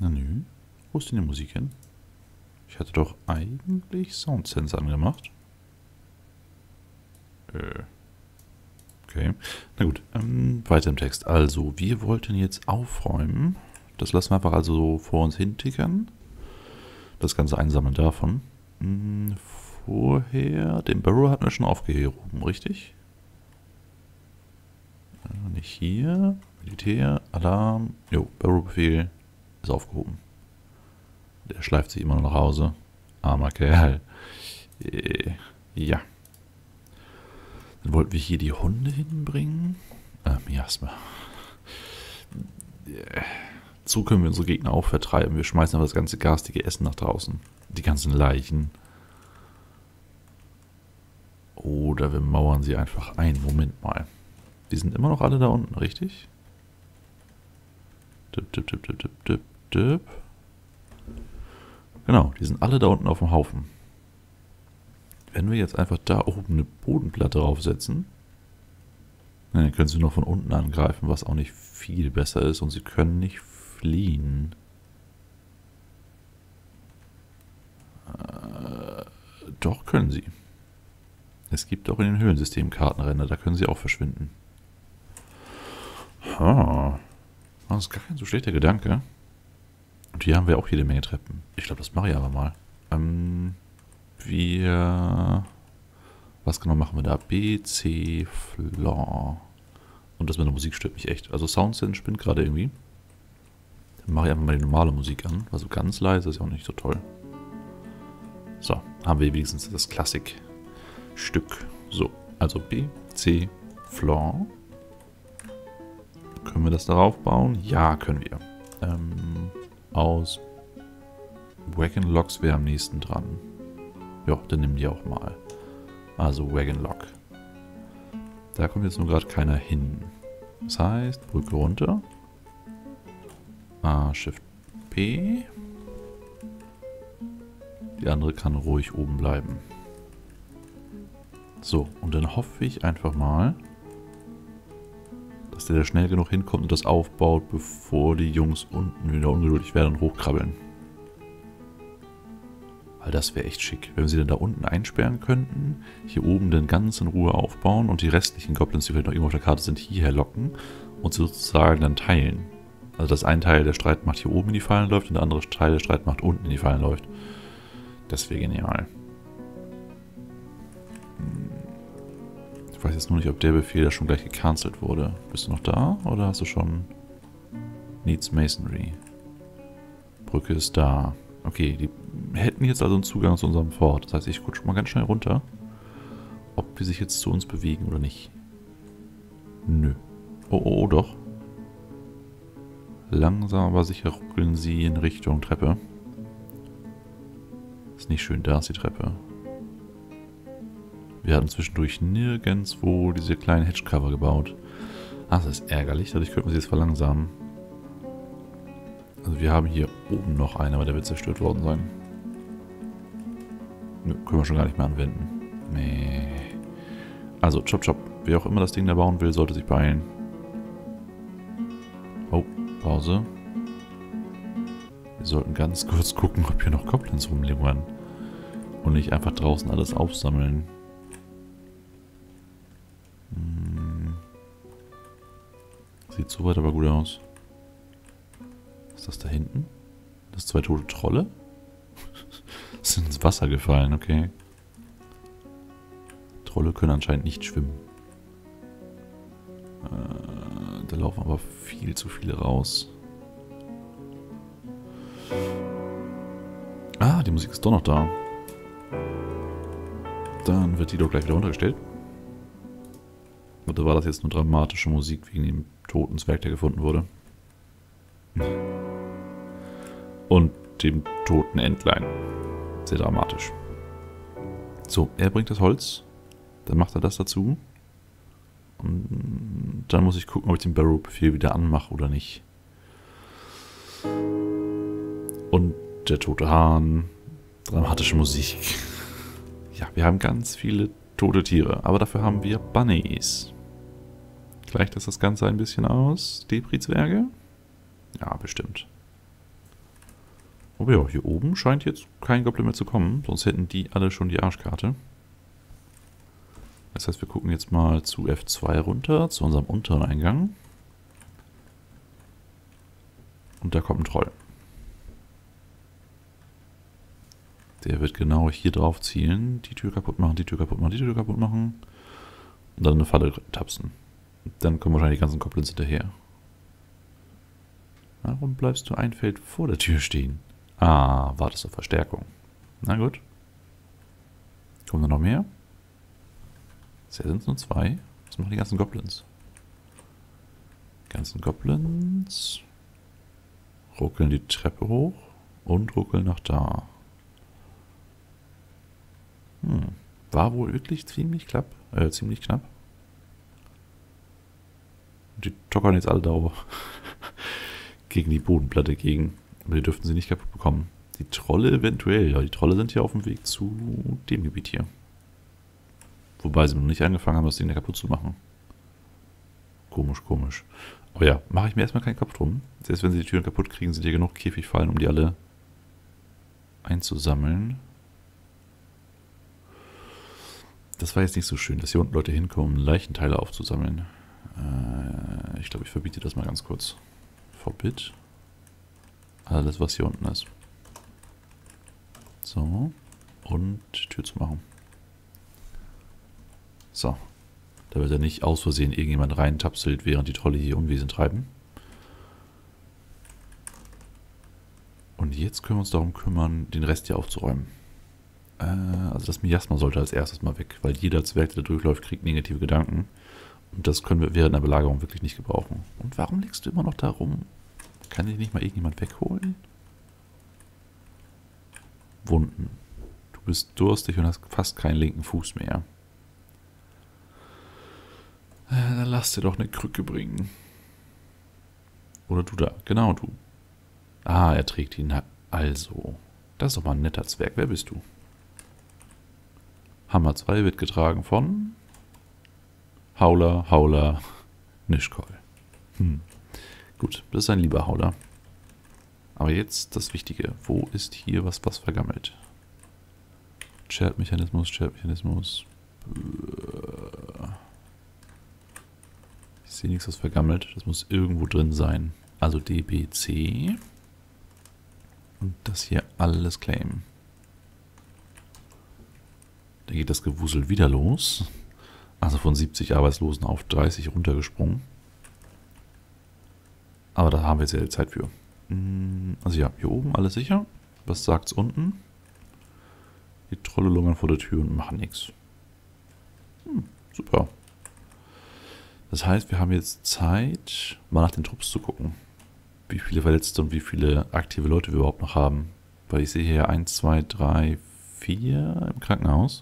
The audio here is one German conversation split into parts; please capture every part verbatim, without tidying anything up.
Nanu? Wo ist denn die Musik hin? Ich hatte doch eigentlich Soundsense angemacht. Äh. Okay. Na gut, ähm, weiter im Text. Also, wir wollten jetzt aufräumen. Das lassen wir einfach also so vor uns hintickern. Das Ganze einsammeln davon. Hm, vorher, den Barrow hatten wir schon aufgehoben, richtig? Äh, nicht hier. Militär, Alarm. Jo, Barrow-Befehl ist aufgehoben. Der schleift sich immer noch nach Hause. Armer Kerl. Äh, ja. Dann wollten wir hier die Hunde hinbringen. Ah, Miasma. So können wir unsere Gegner auch vertreiben. Wir schmeißen aber das ganze garstige Essen nach draußen. Die ganzen Leichen. Oder wir mauern sie einfach ein. Moment mal. Die sind immer noch alle da unten, richtig? Dip, dip, dip, dip, dip, dip, dip. Genau, die sind alle da unten auf dem Haufen. Wenn wir jetzt einfach da oben eine Bodenplatte draufsetzen, dann können sie nur von unten angreifen, was auch nicht viel besser ist. Und sie können nicht fliehen. Äh, doch können sie. Es gibt auch in den Höhlensystemen Kartenränder, da können sie auch verschwinden. Ha. Das ist gar kein so schlechter Gedanke. Und hier haben wir auch jede Menge Treppen. Ich glaube, das mache ich aber mal. Ähm, wir... Was genau machen wir da? B, C, Floor. Und das mit der Musik stört mich echt. Also Soundsense spinnt gerade irgendwie. Dann mache ich einfach mal die normale Musik an. Also ganz leise ist ja auch nicht so toll. So, haben wir wenigstens das Klassikstück. So, also B, C, Floor. Können wir das darauf bauen? Ja, können wir. Ähm, aus Wagon Logs wäre am nächsten dran. Ja, dann nehmen die auch mal. Also Wagon Log. Da kommt jetzt nur gerade keiner hin. Das heißt, Brücke runter. A, Shift P. Die andere kann ruhig oben bleiben. So, und dann hoffe ich einfach mal, dass der da schnell genug hinkommt und das aufbaut, bevor die Jungs unten wieder ungeduldig werden und hochkrabbeln. Weil das wäre echt schick, wenn wir sie dann da unten einsperren könnten, hier oben dann ganz in Ruhe aufbauen und die restlichen Goblins, die vielleicht noch irgendwo auf der Karte sind, hierher locken und sie sozusagen dann teilen. Also dass ein Teil der Streitmacht hier oben in die Fallen läuft und der andere Teil der Streitmacht unten in die Fallen läuft. Das wäre genial. Ich weiß jetzt nur nicht, ob der Befehl da schon gleich gecancelt wurde. Bist du noch da oder hast du schon Needs Masonry? Brücke ist da. Okay, die hätten jetzt also einen Zugang zu unserem Fort. Das heißt, ich gucke mal ganz schnell runter, ob die sich jetzt zu uns bewegen oder nicht. Nö. Oh, oh, oh, doch. Langsam aber sicher ruckeln sie in Richtung Treppe. Ist nicht schön, da ist die Treppe. Wir hatten zwischendurch nirgendwo diese kleinen Hedgecover gebaut. Ach, das ist ärgerlich, dadurch könnten wir sie jetzt verlangsamen. Also wir haben hier oben noch einen, aber der wird zerstört worden sein. Nö, können wir schon gar nicht mehr anwenden. Nee. Also, chop chop. Wer auch immer das Ding da bauen will, sollte sich beeilen. Oh, Pause. Wir sollten ganz kurz gucken, ob hier noch Goblins rumlungern. Und nicht einfach draußen alles aufsammeln. Hm. Sieht soweit aber gut aus. Was ist das da hinten? Das sind zwei tote Trolle? Sind ins Wasser gefallen, okay. Trolle können anscheinend nicht schwimmen. Äh, da laufen aber viel zu viele raus. Ah, die Musik ist doch noch da. Dann wird die doch gleich wieder runtergestellt. Oder war das jetzt nur dramatische Musik wegen dem toten Zwerg, der gefunden wurde? Und dem toten Entlein. Sehr dramatisch. So, er bringt das Holz. Dann macht er das dazu. Und dann muss ich gucken, ob ich den Barrow-Befehl wieder anmache oder nicht. Und der tote Hahn. Dramatische Musik. Ja, wir haben ganz viele tote Tiere. Aber dafür haben wir Bunnies. Gleicht das das Ganze ein bisschen aus? Depri-Zwerge? Ja, bestimmt. Aber ja, hier oben scheint jetzt kein Goblin mehr zu kommen. Sonst hätten die alle schon die Arschkarte. Das heißt, wir gucken jetzt mal zu F zwei runter, zu unserem unteren Eingang. Und da kommt ein Troll. Der wird genau hier drauf zielen, die Tür kaputt machen, die Tür kaputt machen, die Tür kaputt machen. Und dann eine Falle tapsen. Dann kommen wahrscheinlich die ganzen Goblins hinterher. Warum bleibst du ein Feld vor der Tür stehen? Ah, wartest auf Verstärkung. Na gut. Kommen da noch mehr? Bisher sind es nur zwei. Was machen die ganzen Goblins? Die ganzen Goblins ruckeln die Treppe hoch und ruckeln nach da. Hm. War wohl wirklich ziemlich knapp. Äh, ziemlich knapp. Und die tockern jetzt alle da gegen die Bodenplatte gegen. Aber die dürften sie nicht kaputt bekommen. Die Trolle eventuell. Ja, die Trolle sind ja auf dem Weg zu dem Gebiet hier. Wobei sie noch nicht angefangen haben, das Ding da kaputt zu machen. Komisch, komisch. Aber ja, mache ich mir erstmal keinen Kopf drum. Selbst wenn sie die Türen kaputt kriegen, sind hier genug Käfigfallen, um die alle einzusammeln. Das war jetzt nicht so schön, dass hier unten Leute hinkommen, Leichenteile aufzusammeln. Äh, ich glaube, ich verbiete das mal ganz kurz. Verbit. Alles, was hier unten ist. So. Und Tür zu machen. So. Da wird ja nicht aus Versehen irgendjemand reintapselt, während die Trolle hier Unwesen treiben. Und jetzt können wir uns darum kümmern, den Rest hier aufzuräumen. Äh, also das Miasma sollte als erstes mal weg, weil jeder Zwerg, der da durchläuft, kriegt negative Gedanken. Und das können wir während der Belagerung wirklich nicht gebrauchen. Und warum liegst du immer noch da rum? Kann dich nicht mal irgendjemand wegholen? Wunden. Du bist durstig und hast fast keinen linken Fuß mehr. Äh, dann lass dir doch eine Krücke bringen. Oder du da. Genau, du. Ah, er trägt ihn. Also. Das ist doch mal ein netter Zwerg. Wer bist du? Hammer zwei wird getragen von Hauler, Hauler, Nischkol. Hm. Gut, das ist ein lieber Hauler. Aber jetzt das Wichtige. Wo ist hier was, was vergammelt? Chat-Mechanismus, Chat-Mechanismus. Ich sehe nichts, was vergammelt. Das muss irgendwo drin sein. Also D B C. Und das hier alles claimen. Da geht das Gewusel wieder los. Also von siebzig Arbeitslosen auf dreißig runtergesprungen. Aber da haben wir jetzt ja die Zeit für. Also ja, hier oben alles sicher. Was sagt's unten? Die Trolle lungern vor der Tür und machen nichts. Hm, super. Das heißt, wir haben jetzt Zeit, mal nach den Trupps zu gucken. Wie viele Verletzte und wie viele aktive Leute wir überhaupt noch haben. Weil ich sehe hier eins, zwei, drei, vier im Krankenhaus.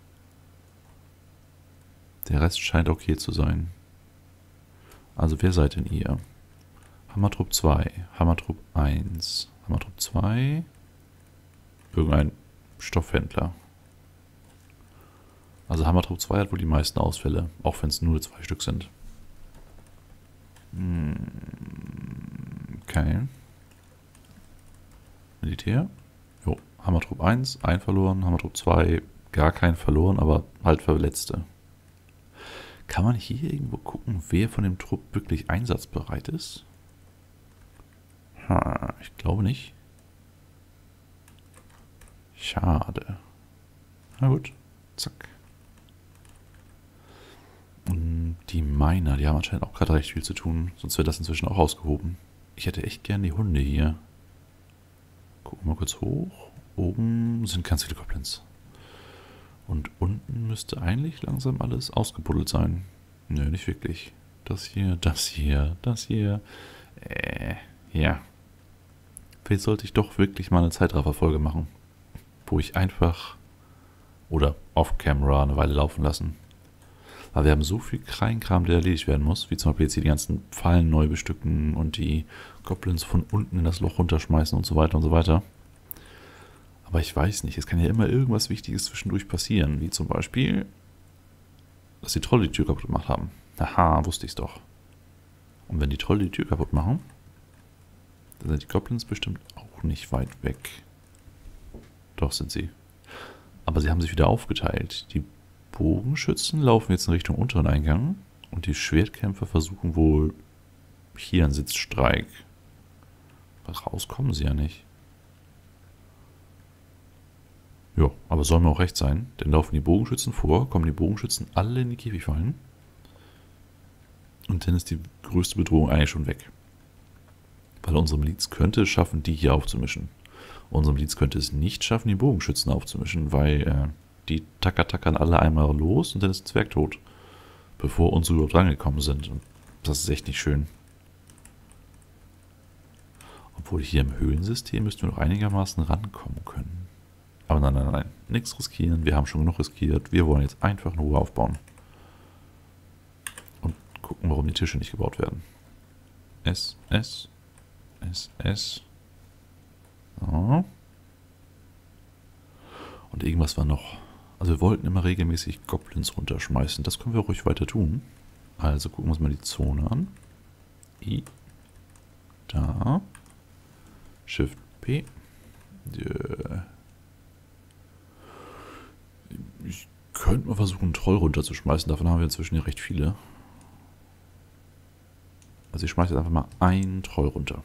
Der Rest scheint okay zu sein. Also wer seid denn ihr? Hammertrupp zwei, Hammertrupp eins, Hammertrupp zwei, irgendein Stoffhändler. Also Hammertrupp zwei hat wohl die meisten Ausfälle, auch wenn es nur zwei Stück sind. Hm, okay. Militär. Jo, Hammertrupp eins, ein verloren, Hammertrupp zwei, gar kein verloren, aber halt Verletzte. Kann man hier irgendwo gucken, wer von dem Trupp wirklich einsatzbereit ist? Ha, ich glaube nicht. Schade. Na gut, zack. Und die Miner, die haben anscheinend auch gerade recht viel zu tun, sonst wäre das inzwischen auch ausgehoben. Ich hätte echt gern die Hunde hier. Gucken wir mal kurz hoch. Oben sind ganz viele Goblins. Und unten müsste eigentlich langsam alles ausgebuddelt sein. Nö, nicht wirklich. Das hier, das hier, das hier. Äh, ja. Vielleicht sollte ich doch wirklich mal eine Zeitrafferfolge machen. Wo ich einfach oder off-camera eine Weile laufen lassen. Aber wir haben so viel Kleinkram, der erledigt werden muss. Wie zum Beispiel jetzt hier die ganzen Fallen neu bestücken und die Goblins von unten in das Loch runterschmeißen und so weiter und so weiter. Aber ich weiß nicht, es kann ja immer irgendwas Wichtiges zwischendurch passieren, wie zum Beispiel, dass die Trolle die Tür kaputt gemacht haben. Aha, wusste ich's doch. Und wenn die Trolle die Tür kaputt machen, dann sind die Goblins bestimmt auch auch nicht weit weg. Doch, sind sie. Aber sie haben sich wieder aufgeteilt. Die Bogenschützen laufen jetzt in Richtung unteren Eingang. Und die Schwertkämpfer versuchen wohl hier einen Sitzstreik. Aber raus kommen sie ja nicht. Ja, aber soll mir auch recht sein. Denn laufen die Bogenschützen vor, kommen die Bogenschützen alle in die Käfigfallen. Und dann ist die größte Bedrohung eigentlich schon weg. Weil unsere Miliz könnte es schaffen, die hier aufzumischen. Unsere Miliz könnte es nicht schaffen, die Bogenschützen aufzumischen, weil äh, die tacker-tackern alle einmal los und dann ist der Zwerg tot. Bevor unsere überhaupt rangekommen sind. Und das ist echt nicht schön. Obwohl hier im Höhlensystem müssten wir noch einigermaßen rankommen können. Aber nein, nein, nein. Nichts riskieren. Wir haben schon genug riskiert. Wir wollen jetzt einfach in Ruhe aufbauen. Und gucken, warum die Tische nicht gebaut werden. S, S, S, S. So. Und irgendwas war noch. Also wir wollten immer regelmäßig Goblins runterschmeißen. Das können wir ruhig weiter tun. Also gucken wir uns mal die Zone an. I. Da. Shift P. Ich könnte mal versuchen, einen Troll runterzuschmeißen. Davon haben wir inzwischen ja recht viele. Also ich schmeiße jetzt einfach mal einen Troll runter.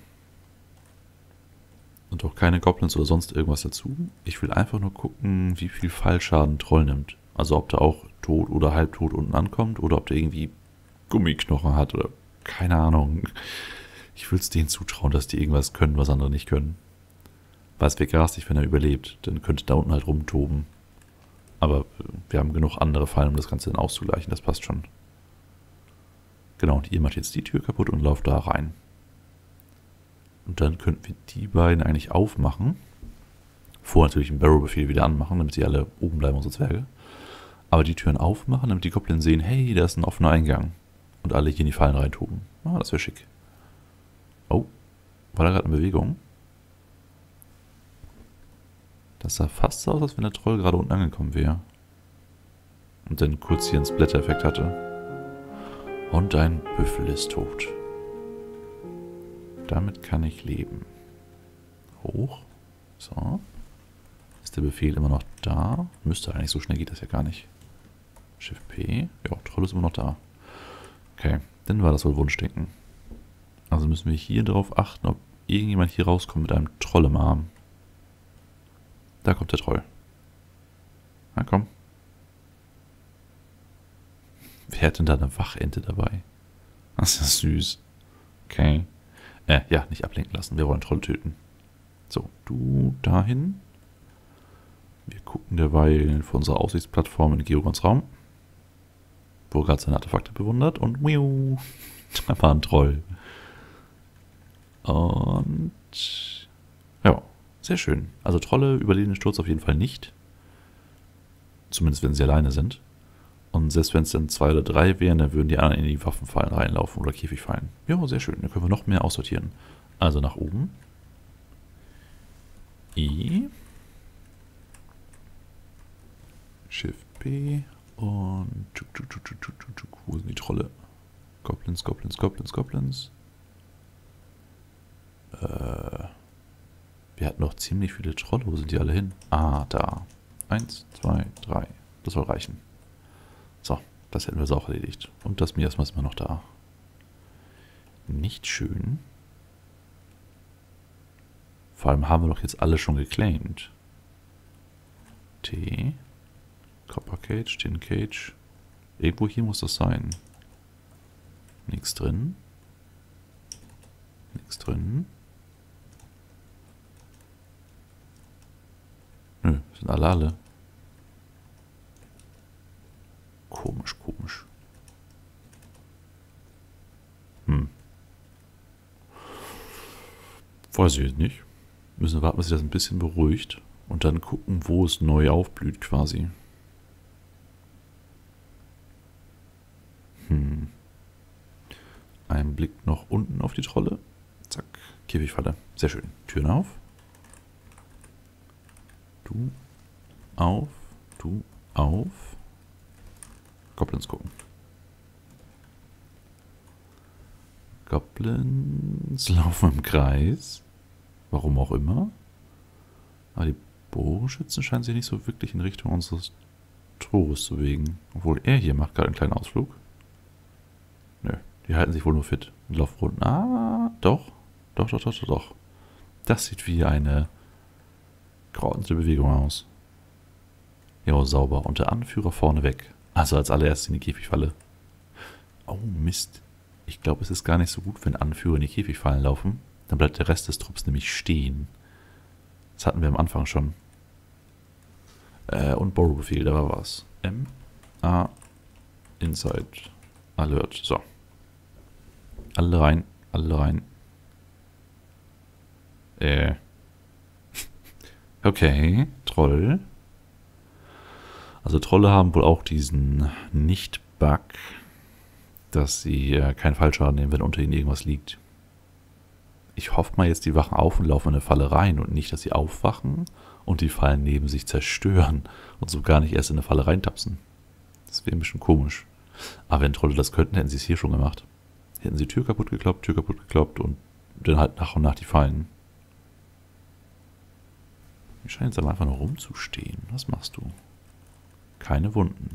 Und auch keine Goblins oder sonst irgendwas dazu. Ich will einfach nur gucken, wie viel Fallschaden Troll nimmt. Also ob der auch tot oder halbtot unten ankommt oder ob der irgendwie Gummiknochen hat oder keine Ahnung. Ich will es denen zutrauen, dass die irgendwas können, was andere nicht können. Weil es wäre garstig, wenn er überlebt. Dann könnte da unten halt rumtoben. Aber wir haben genug andere Fallen, um das Ganze dann auszugleichen. Das passt schon. Genau, und ihr macht jetzt die Tür kaputt und lauft da rein. Und dann könnten wir die beiden eigentlich aufmachen. Vorher natürlich einen Barrow-Befehl wieder anmachen, damit sie alle oben bleiben, unsere Zwerge. Aber die Türen aufmachen, damit die Goblins sehen, hey, da ist ein offener Eingang. Und alle hier in die Fallen reintoben. Ah, das wäre schick. Oh, war da gerade eine Bewegung? Das sah fast so aus, als wenn der Troll gerade unten angekommen wäre. Und dann kurz hier einen Splatter-Effekt hatte. Und ein Büffel ist tot. Damit kann ich leben. Hoch. So. Ist der Befehl immer noch da? Müsste eigentlich, so schnell geht das ja gar nicht. Shift P. Ja, Troll ist immer noch da. Okay, dann war das wohl Wunschdenken. Also müssen wir hier darauf achten, ob irgendjemand hier rauskommt mit einem Troll im Arm. Da kommt der Troll. Na komm. Wer hat denn da eine Wachente dabei? Das ist ja süß. Okay. Äh, ja, nicht ablenken lassen. Wir wollen Troll töten. So, du dahin. Wir gucken derweil vor unserer Aussichtsplattform in Geogons Raum. Wo er gerade seine Artefakte bewundert. Und miau, da war ein Troll. Und ja, sehr schön. Also Trolle überleben den Sturz auf jeden Fall nicht. Zumindest wenn sie alleine sind. Und selbst wenn es dann zwei oder drei wären, dann würden die anderen in die Waffenfallen reinlaufen oder Käfigfallen. Ja, sehr schön. Dann können wir noch mehr aussortieren. Also nach oben. I. Shift B. Und tschuk, tschuk, tschuk, tschuk, tschuk, tschuk. Wo sind die Trolle? Goblins, Goblins, Goblins, Goblins. Äh, wir hatten noch ziemlich viele Trolle. Wo sind die alle hin? Ah, da. Eins, zwei, drei. Das soll reichen. So, das hätten wir so auch erledigt. Und das Miasma ist immer noch da. Nicht schön. Vor allem haben wir doch jetzt alle schon geclaimed. T. Copper Cage, Tin Cage. Irgendwo hier muss das sein. Nichts drin. Nichts drin. Nö, sind alle alle. Komisch, komisch. Hm. Weiß ich jetzt nicht. Müssen wir warten, bis sich das ein bisschen beruhigt. Und dann gucken, wo es neu aufblüht quasi. Hm. Ein Blick noch unten auf die Trolle. Zack. Käfigfalle. Sehr schön. Türen auf. Du auf. Du auf. Goblins gucken. Goblins laufen im Kreis. Warum auch immer. Aber die Bogenschützen scheinen sich nicht so wirklich in Richtung unseres Tores zu bewegen. Obwohl er hier macht gerade einen kleinen Ausflug. Nö, die halten sich wohl nur fit. Und laufen runter. Ah, doch. Doch, doch, doch, doch, doch. Das sieht wie eine geordnete Bewegung aus. Jo, sauber. Und der Anführer vorne weg. Also als allererstes in die Käfigfalle. Oh, Mist. Ich glaube, es ist gar nicht so gut, wenn Anführer in die Käfigfallen laufen. Dann bleibt der Rest des Trupps nämlich stehen. Das hatten wir am Anfang schon. Äh, und Borrow-Befehl, da war was. M, A, Inside, Alert. So. Alle rein, alle rein. Äh. Okay, Troll. Also Trolle haben wohl auch diesen Nicht-Bug, dass sie äh, keinen Fallschaden nehmen, wenn unter ihnen irgendwas liegt. Ich hoffe mal jetzt, die wachen auf und laufen in eine Falle rein und nicht, dass sie aufwachen und die Fallen neben sich zerstören und so gar nicht erst in eine Falle reintapsen. Das wäre ein bisschen komisch. Aber wenn Trolle das könnten, hätten sie es hier schon gemacht. Hätten sie Tür kaputt gekloppt, Tür kaputt gekloppt und dann halt nach und nach die Fallen. Die scheinen jetzt aber einfach nur rumzustehen. Was machst du? Keine Wunden.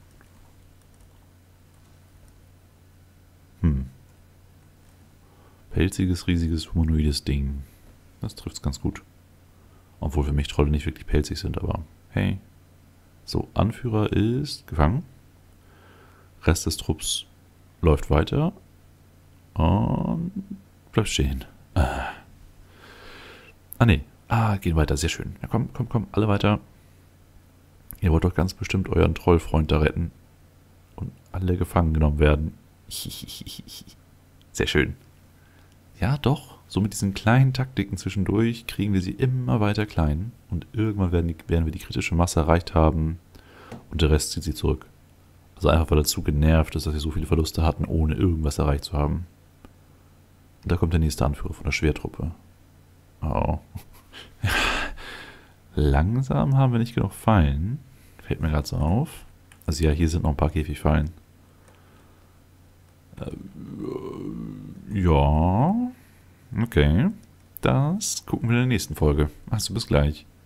Hm. Pelziges, riesiges, humanoides Ding. Das trifft es ganz gut. Obwohl für mich Trolle nicht wirklich pelzig sind, aber hey. So, Anführer ist gefangen. Rest des Trupps läuft weiter. Und bleibt stehen. Ah, ah nee. Ah, gehen weiter. Sehr schön. Ja, komm, komm, komm. Alle weiter. Ihr wollt doch ganz bestimmt euren Trollfreund da retten. Und alle gefangen genommen werden. Sehr schön. Ja, doch. So mit diesen kleinen Taktiken zwischendurch kriegen wir sie immer weiter klein. Und irgendwann werden, die, werden wir die kritische Masse erreicht haben. Und der Rest zieht sie zurück. Also einfach, weil er zu genervt ist, dass sie so viele Verluste hatten, ohne irgendwas erreicht zu haben. Und da kommt der nächste Anführer von der Schwertruppe. Oh. Langsam haben wir nicht genug Fallen. Fällt mir gerade so auf. Also ja, hier sind noch ein paar Käfigfallen. Äh, ja. Okay. Das gucken wir in der nächsten Folge. Also bis gleich.